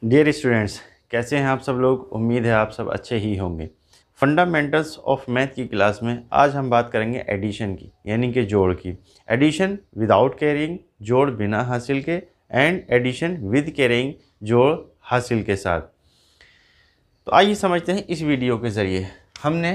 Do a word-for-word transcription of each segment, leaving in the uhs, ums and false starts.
Dear students, कैसे हैं आप सब लोग। उम्मीद है आप सब अच्छे ही होंगे। फंडामेंटल्स ऑफ मैथ की क्लास में आज हम बात करेंगे एडिशन की, यानी कि जोड़ की। एडिशन विदाउट कैरिंग, जोड़ बिना हासिल के, एंड एडिशन विद कैरिंग, जोड़ हासिल के साथ। तो आइए समझते हैं इस वीडियो के ज़रिए। हमने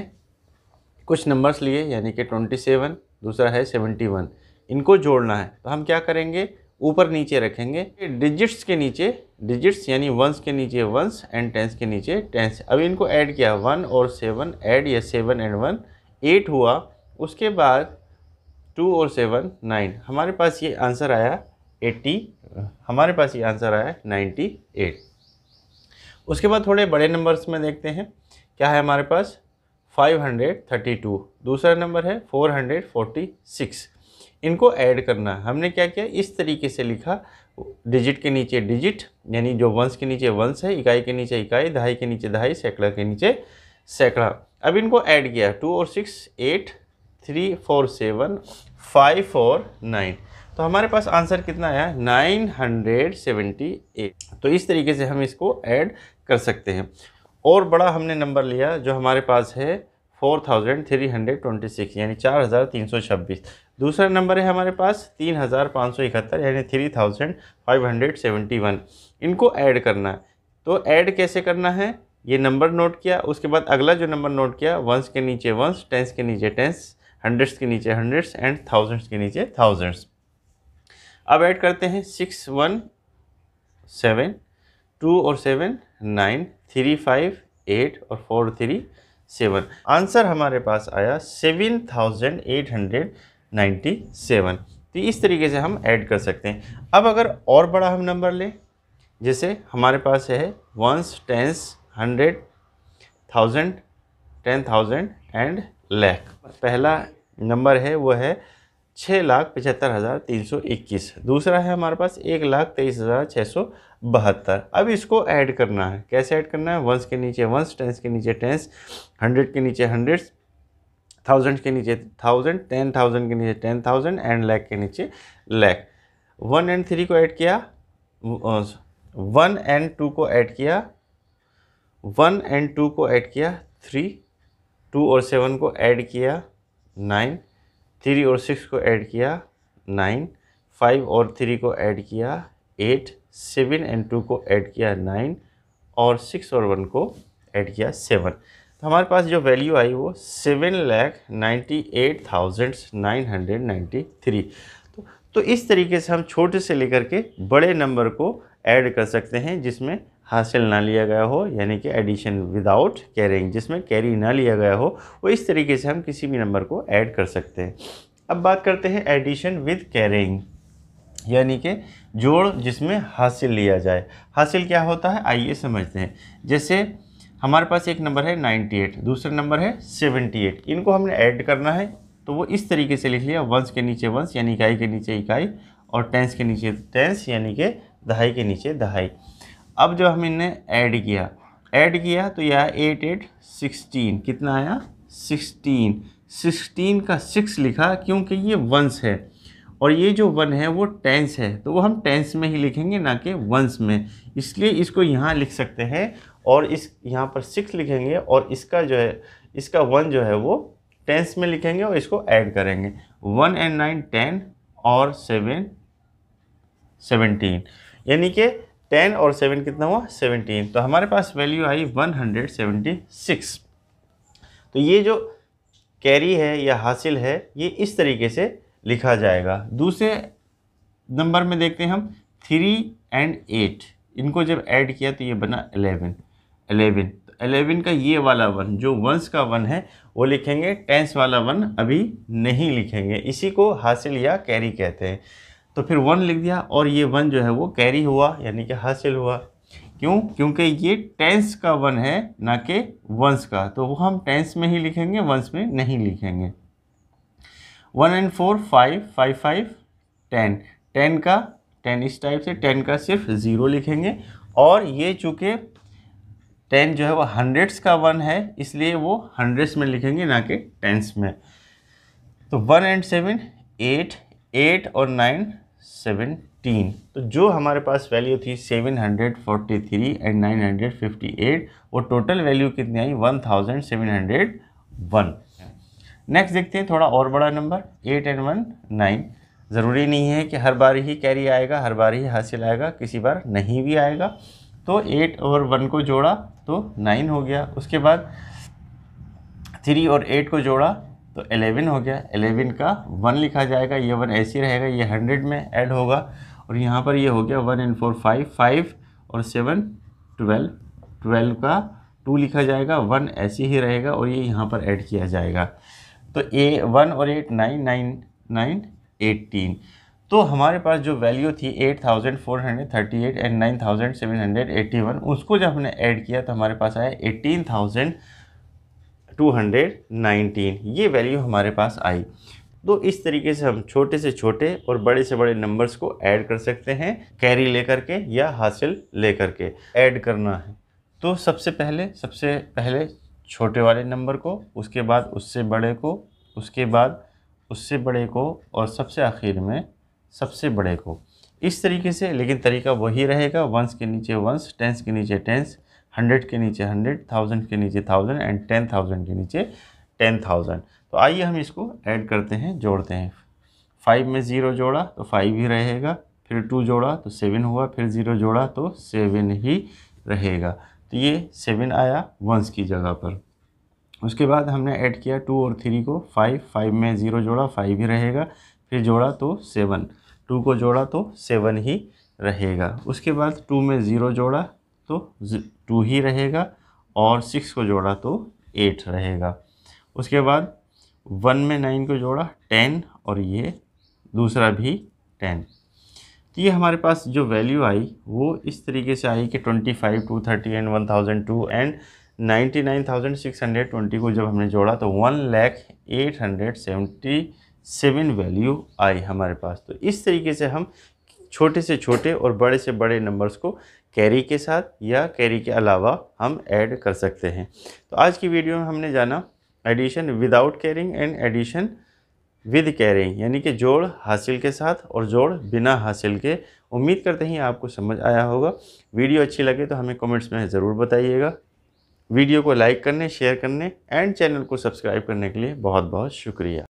कुछ नंबर्स लिए, यानी कि सत्ताईस, दूसरा है इकहत्तर, इनको जोड़ना है। तो हम क्या करेंगे, ऊपर नीचे रखेंगे, डिजिट्स के नीचे डिजिट्स यानी वंस के नीचे वंस एंड टेंस के नीचे टेंस। अब इनको ऐड किया, वन और सेवन ऐड, या सेवन एंड वन एट हुआ। उसके बाद टू और सेवन नाइन। हमारे पास ये आंसर आया अस्सी, हमारे पास ये आंसर आया अट्ठानवे। उसके बाद थोड़े बड़े नंबर्स में देखते हैं क्या है हमारे पास। फाइव हंड्रेड थर्टी टू, दूसरा नंबर है फोर हंड्रेड फोर्टी सिक्स। इनको ऐड करना है। हमने क्या किया, इस तरीके से लिखा, डिजिट के नीचे डिजिट, यानी जो वंस के नीचे वंस है, इकाई के नीचे इकाई, दहाई के नीचे दहाई, सैकड़ा के नीचे सैकड़ा। अब इनको ऐड किया, टू और six eight, three four seven, five four nine. तो हमारे पास आंसर कितना आया, नाइन हंड्रेड सेवेंटी एट। तो इस तरीके से हम इसको ऐड कर सकते हैं। और बड़ा हमने नंबर लिया जो हमारे पास है four thousand three hundred twenty six, यानी चार हज़ार तीन सौ छब्बीस। दूसरा नंबर है हमारे पास तीन हज़ार पाँच सौ इकहत्तर, यानी three thousand five hundred seventy one. इनको ऐड करना है। तो ऐड कैसे करना है, ये नंबर नोट किया। उसके बाद अगला जो नंबर नोट किया, वंस के नीचे वंस, टेंस के नीचे टेंस, हंड्रेड्स के नीचे हंड्रेड्स एंड थाउजेंड्स के नीचे थाउजेंड्स। अब ऐड करते हैं, सिक्स वन सेवन, टू और seven nine, three five eight और फोर थ्री सेवन। आंसर हमारे पास आया seven thousand eight hundred ninety seven. तो इस तरीके से हम ऐड कर सकते हैं। अब अगर और बड़ा हम नंबर लें, जैसे हमारे पास है ones, tens, hundred, thousand, ten thousand and lakh. पहला नंबर है वो है छः लाख पचहत्तर हज़ार तीन सौ इक्कीस। दूसरा है हमारे पास एक लाख तेईस हज़ार छः सौ बहत्तर। अब इसको ऐड करना है। कैसे ऐड करना है, वंस के नीचे वंस, टेंस के नीचे टेंस, हंड्रेड के नीचे हंड्रेड्स, थाउजेंड के नीचे थाउजेंड, टेन थाउजेंड के नीचे टेन थाउजेंड एंड लैख के नीचे लैख। वन एंड थ्री को ऐड किया, वन एंड टू को ऐड किया, वन एंड टू को ऐड किया थ्री, टू और सेवन को ऐड किया नाइन, थ्री और सिक्स को ऐड किया नाइन, फाइव और थ्री को ऐड किया एट, सेवन एंड टू को ऐड किया नाइन, और सिक्स और वन को ऐड किया सेवन। तो हमारे पास जो वैल्यू आई वो seven lakh ninety eight thousand nine hundred ninety three. तो तो इस तरीके से हम छोटे से लेकर के बड़े नंबर को ऐड कर सकते हैं जिसमें हासिल ना लिया गया हो, यानी कि एडिशन विदाउट कैरिंग, जिसमें कैरी ना लिया गया हो, वो इस तरीके से हम किसी भी नंबर को ऐड कर सकते हैं। अब बात करते हैं एडिशन विद कैरिंग, यानी कि जोड़ जिसमें हासिल लिया जाए। हासिल क्या होता है, आइए समझते हैं। जैसे हमारे पास एक नंबर है अट्ठानवे, दूसरा नंबर है अठहत्तर। इनको हमने ऐड करना है, तो वो इस तरीके से लिख लिया, वंस के नीचे वंस यानी इकाई के नीचे इकाई, और टेंस के नीचे टेंस यानी कि दहाई के नीचे दहाई। अब जो हम इन्हें ऐड किया ऐड किया तो यह एट एट सिक्सटीन, कितना आया, सिक्सटीन। सिक्सटीन का सिक्स लिखा क्योंकि ये वंस है, और ये जो वन है वो टेंस है, तो वो हम टेंस में ही लिखेंगे ना कि वंस में, इसलिए इसको यहाँ लिख सकते हैं। और इस यहाँ पर सिक्स लिखेंगे, और इसका जो है इसका वन जो है वो टेंस में लिखेंगे, और इसको ऐड करेंगे। वन एंड नाइन टेन, और सेवन सेवनटीन, यानी कि टेन और सेवन कितना हुआ, सेवनटीन। तो हमारे पास वैल्यू आई वन हंड्रेड सेवेंटी सिक्स। तो ये जो कैरी है या हासिल है, ये इस तरीके से लिखा जाएगा। दूसरे नंबर में देखते हैं हम, थ्री एंड एट, इनको जब ऐड किया तो ये बना एलेवन। एलेवन तो एलेवन का ये वाला वन जो वंस का वन है वो लिखेंगे, टेंस वाला वन अभी नहीं लिखेंगे। इसी को हासिल या कैरी कहते हैं। तो फिर वन लिख दिया, और ये वन जो है वो कैरी हुआ, यानी कि हासिल हुआ। क्यों, क्योंकि ये टेंस का वन है ना कि वंस का, तो वो हम टेंस में ही लिखेंगे, वंस में नहीं लिखेंगे। One and four five, five five ten, ten का टेन इस टाइप से, टेन का सिर्फ ज़ीरो लिखेंगे। और ये चूँकि टेन जो है वो हंड्रेड्स का वन है, इसलिए वो हंड्रेड्स में लिखेंगे ना कि टेंस में। तो one and seven eight, eight और नाइन सेवनटीन। एटीन। तो जो हमारे पास वैल्यू थी seven hundred forty three and nine hundred fifty eight, वो टोटल वैल्यू कितनी आई, one thousand seven hundred one. Next देखते हैं थोड़ा और बड़ा number, eight and one nine. ज़रूरी नहीं है कि हर बार ही कैरी आएगा, हर बार ही हासिल आएगा, किसी बार नहीं भी आएगा। तो एट और वन को जोड़ा तो नाइन हो गया। उसके बाद थ्री और एट को जोड़ा तो एलेवन हो गया। एलेवन का वन लिखा जाएगा, ये वन ऐसे ही रहेगा, ये हंड्रेड में ऐड होगा। और यहाँ पर ये हो गया one and four five, five और सेवन ट्वेल्व, ट्वेल्व का टू लिखा जाएगा, वन ऐसे ही रहेगा और ये यहाँ पर ऐड किया जाएगा। तो ए वन और eight nine, nine nine eighteen. तो हमारे पास जो वैल्यू थी eight thousand four hundred thirty eight and nine thousand seven hundred eighty one, उसको जब हमने ऐड किया तो हमारे पास आया eighteen thousand two hundred nineteen. ये वैल्यू हमारे पास आई। तो इस तरीके से हम छोटे से छोटे और बड़े से बड़े नंबर्स को ऐड कर सकते हैं, कैरी लेकर के या हासिल लेकर के। ऐड करना है तो सबसे पहले सबसे पहले छोटे वाले नंबर को, उसके बाद उससे बड़े को, उसके बाद उससे बड़े को और सबसे आखिर में सबसे बड़े को। इस तरीके से, लेकिन तरीका वही रहेगा, वंस के नीचे वंस, टेंस के नीचे टेंस, हंड्रेड के नीचे हंड्रेड, थाउजेंड के नीचे थाउजेंड एंड टेन थाउजेंड के नीचे टेन थाउजेंड। तो आइए हम इसको ऐड करते हैं, जोड़ते हैं। फाइव में ज़ीरो जोड़ा तो फाइव ही रहेगा, फिर टू जोड़ा तो सेवन हुआ, फिर ज़ीरो जोड़ा तो सेवन ही रहेगा। तो ये सेवन आया वंस की जगह पर। उसके बाद हमने ऐड किया टू और थ्री को, फाइव, फाइव में ज़ीरो जोड़ा फाइव ही रहेगा, फिर जोड़ा तो सेवन, टू को जोड़ा तो सेवन ही रहेगा। उसके बाद टू में ज़ीरो जोड़ा तो टू ही रहेगा और सिक्स को जोड़ा तो एट रहेगा। उसके बाद वन में नाइन को जोड़ा टेन और ये दूसरा भी टेन। तो ये हमारे पास जो वैल्यू आई वो इस तरीके से आई कि twenty five, two thirty and one thousand two and ninety nine thousand six hundred twenty को जब हमने जोड़ा तो one lakh eight hundred seventy seven value आई हमारे पास। तो इस तरीके से हम छोटे से छोटे और बड़े से बड़े नंबर्स को कैरी के साथ या कैरी के अलावा हम ऐड कर सकते हैं। तो आज की वीडियो में हमने जाना addition without carrying and addition with carrying, यानी कि जोड़ हासिल के साथ और जोड़ बिना हासिल के। उम्मीद करते हैं आपको समझ आया होगा। वीडियो अच्छी लगे तो हमें कमेंट्स में ज़रूर बताइएगा। वीडियो को लाइक करने, शेयर करने एंड चैनल को सब्सक्राइब करने के लिए बहुत बहुत शुक्रिया।